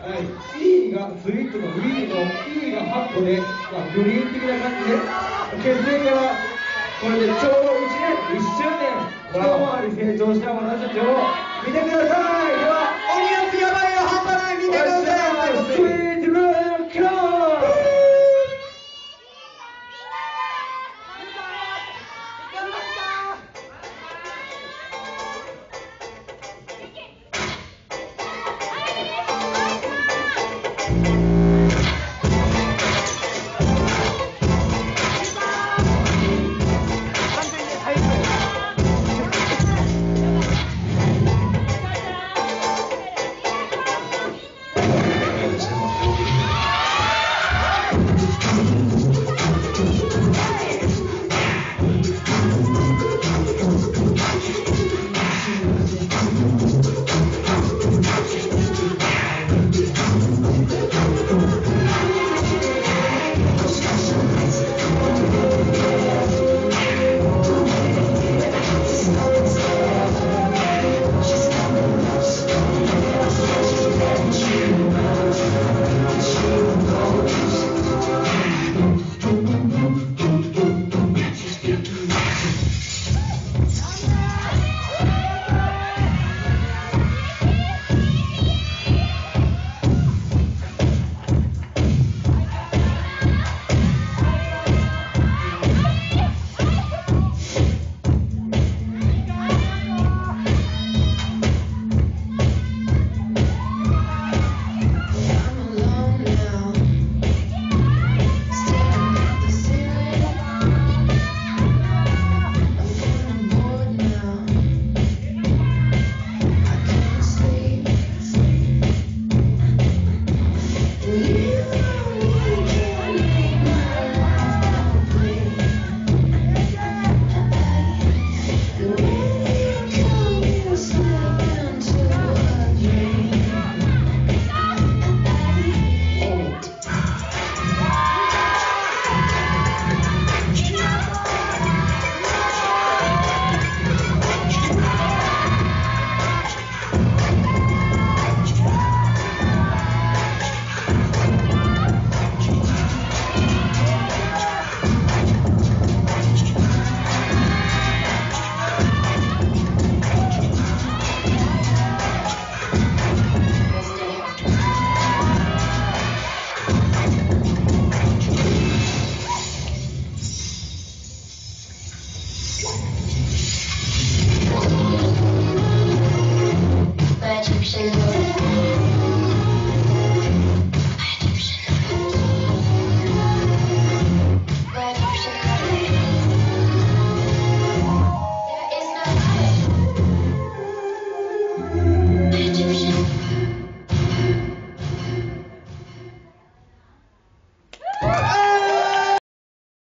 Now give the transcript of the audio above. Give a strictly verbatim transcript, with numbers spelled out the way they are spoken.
はい、E がスイートの Wii の E がはっこで、まあ、グリーン的な感じで結成からこれでちょうどいちねんいっしゅうねん一回り成長した私たちを見てください。